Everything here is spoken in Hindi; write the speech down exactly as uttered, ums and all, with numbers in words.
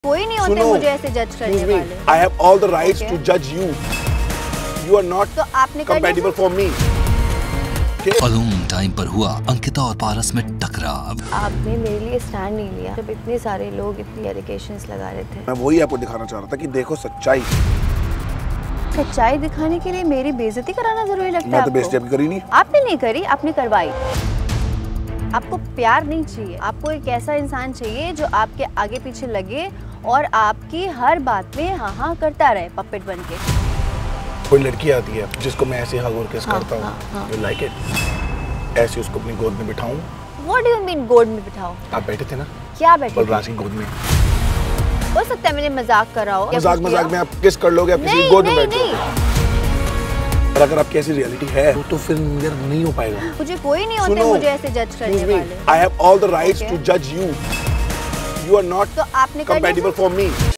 कोई नहीं होते मुझे ऐसे जज करने वाले। I have all the rights to judge you. You are not तो आपने compatible for me. अलूम टाइम पर हुआ अंकिता और पारस में टकराव। आपने मेरे लिए स्टैंड नहीं लिया जब इतने सारे लोग इतनी एलिगेशंस लगा रहे थे। मैं वही आपको दिखाना चाह रहा था कि देखो सच्चाई। सच्चाई दिखाने के लिए मेरी बेइज्जती कराना जरूरी लगता है? मैं तो बेइज्जती आपकी करी नहीं। आपने नहीं करी, आपने करवाई। आपको प्यार नहीं चाहिए, आपको एक ऐसा इंसान चाहिए जो आपके आगे पीछे लगे और आपकी हर बात में हाँ हाँ करता रहे पपेट बन के। कोई लड़की आती है जिसको मैं ऐसे हग और किस हाँ, करता हूँ, हाँ, हाँ। you like it? ऐसे उसको अपनी गोद में बिठाऊं। What do you mean गोद में बिठाओ? आप बैठे थे ना? क्या बैठे? बलराज की गोद में। हो सकता है मैंने मजाक करा हो। मजाक मजाक में आप किस कर लोगे, आप किसी गोद में बैठ नहीं। और अगर आपकी ऐसी रियलिटी है तो फिर यार नहीं हो पाएगा। मुझे कोई नहीं होते मुझे ऐसे जज करने वाले। I have all the rights to judge you. You are not तो आपने compatible for me.